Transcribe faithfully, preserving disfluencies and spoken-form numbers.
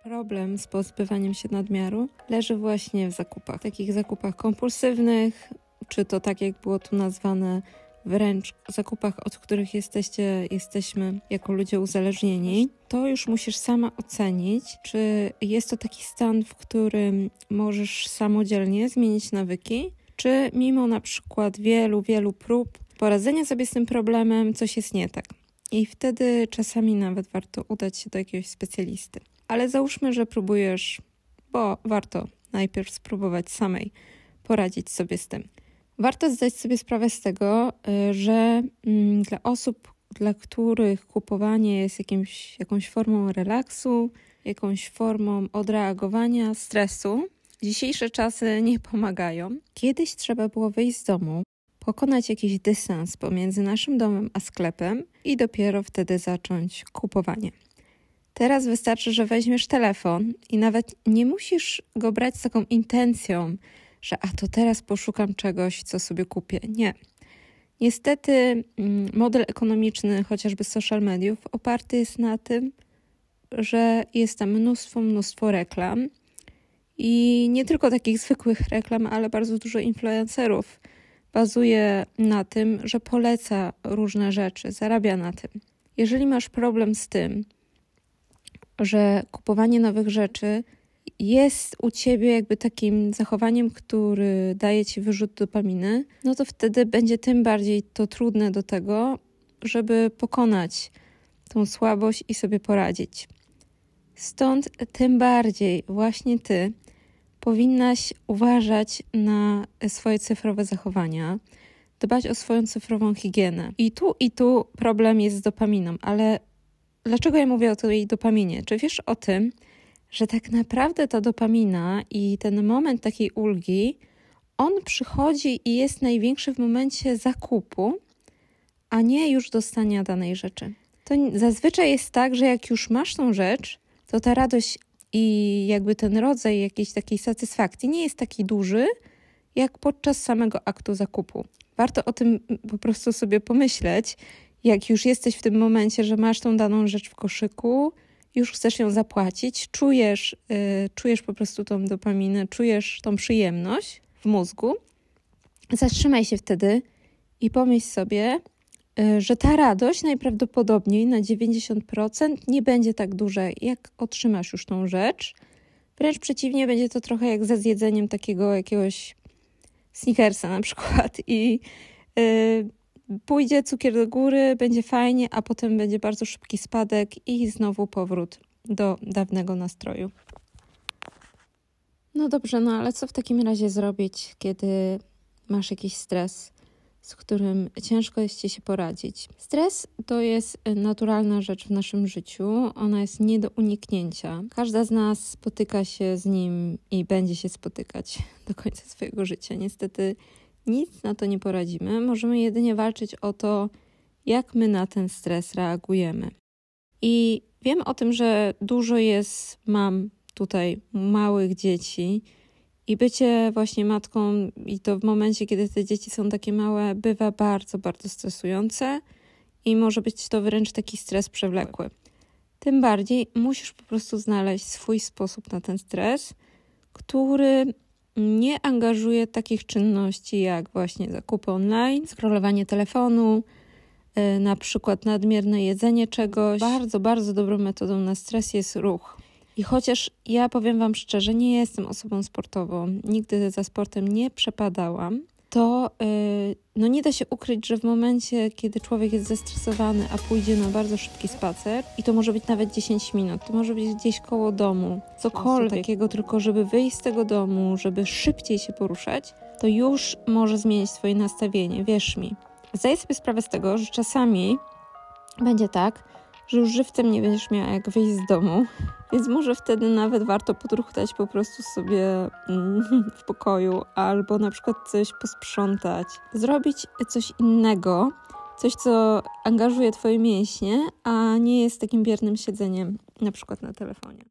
Problem z pozbywaniem się nadmiaru leży właśnie w zakupach. W takich zakupach kompulsywnych, czy to tak jak było tu nazwane, wręcz zakupach, od których jesteście, jesteśmy jako ludzie uzależnieni, to już musisz sama ocenić, czy jest to taki stan, w którym możesz samodzielnie zmienić nawyki, czy mimo na przykład wielu, wielu prób poradzenia sobie z tym problemem coś jest nie tak. I wtedy czasami nawet warto udać się do jakiegoś specjalisty. Ale załóżmy, że próbujesz, bo warto najpierw spróbować samej poradzić sobie z tym. Warto zdać sobie sprawę z tego, że dla osób, dla których kupowanie jest jakimś, jakąś formą relaksu, jakąś formą odreagowania stresu, dzisiejsze czasy nie pomagają. Kiedyś trzeba było wyjść z domu, pokonać jakiś dystans pomiędzy naszym domem a sklepem i dopiero wtedy zacząć kupowanie. Teraz wystarczy, że weźmiesz telefon i nawet nie musisz go brać z taką intencją, że a to teraz poszukam czegoś, co sobie kupię. Nie. Niestety model ekonomiczny chociażby social mediów oparty jest na tym, że jest tam mnóstwo, mnóstwo reklam i nie tylko takich zwykłych reklam, ale bardzo dużo influencerów bazuje na tym, że poleca różne rzeczy, zarabia na tym. Jeżeli masz problem z tym, że kupowanie nowych rzeczy jest u ciebie jakby takim zachowaniem, który daje ci wyrzut dopaminy, no to wtedy będzie tym bardziej to trudne do tego, żeby pokonać tą słabość i sobie poradzić. Stąd tym bardziej właśnie ty powinnaś uważać na swoje cyfrowe zachowania, dbać o swoją cyfrową higienę. I tu i tu problem jest z dopaminą, ale dlaczego ja mówię o tej dopaminie? Czy wiesz o tym, że tak naprawdę ta dopamina i ten moment takiej ulgi, on przychodzi i jest największy w momencie zakupu, a nie już dostania danej rzeczy. To zazwyczaj jest tak, że jak już masz tą rzecz, to ta radość i jakby ten rodzaj jakiejś takiej satysfakcji nie jest taki duży, jak podczas samego aktu zakupu. Warto o tym po prostu sobie pomyśleć, jak już jesteś w tym momencie, że masz tą daną rzecz w koszyku, już chcesz ją zapłacić, czujesz, yy, czujesz po prostu tą dopaminę, czujesz tą przyjemność w mózgu. Zatrzymaj się wtedy i pomyśl sobie, yy, że ta radość najprawdopodobniej na dziewięćdziesiąt procent nie będzie tak duża, jak otrzymasz już tą rzecz. Wręcz przeciwnie, będzie to trochę jak ze zjedzeniem takiego jakiegoś Snickersa na przykład i yy, pójdzie cukier do góry, będzie fajnie, a potem będzie bardzo szybki spadek i znowu powrót do dawnego nastroju. No dobrze, no ale co w takim razie zrobić, kiedy masz jakiś stres, z którym ciężko jest ci się poradzić? Stres to jest naturalna rzecz w naszym życiu, ona jest nie do uniknięcia. Każda z nas spotyka się z nim i będzie się spotykać do końca swojego życia. Niestety nic na to nie poradzimy. Możemy jedynie walczyć o to, jak my na ten stres reagujemy. I wiem o tym, że dużo jest mam tutaj małych dzieci i bycie właśnie matką i to w momencie, kiedy te dzieci są takie małe, bywa bardzo, bardzo stresujące i może być to wręcz taki stres przewlekły. Tym bardziej musisz po prostu znaleźć swój sposób na ten stres, który nie angażuje takich czynności jak właśnie zakupy online, scrollowanie telefonu, yy, na przykład nadmierne jedzenie czegoś. Bardzo, bardzo dobrą metodą na stres jest ruch. I chociaż ja powiem wam szczerze, nie jestem osobą sportową, nigdy za sportem nie przepadałam, to yy, no nie da się ukryć, że w momencie, kiedy człowiek jest zestresowany, a pójdzie na bardzo szybki spacer i to może być nawet dziesięć minut, to może być gdzieś koło domu, cokolwiek takiego, tylko żeby wyjść z tego domu, żeby szybciej się poruszać, to już może zmienić swoje nastawienie, wierz mi. Zdaję sobie sprawę z tego, że czasami będzie tak, że już żywcem nie będziesz miała jak wyjść z domu, więc może wtedy nawet warto podruchtać po prostu sobie w pokoju albo na przykład coś posprzątać. Zrobić coś innego, coś co angażuje twoje mięśnie, a nie jest takim biernym siedzeniem na przykład na telefonie.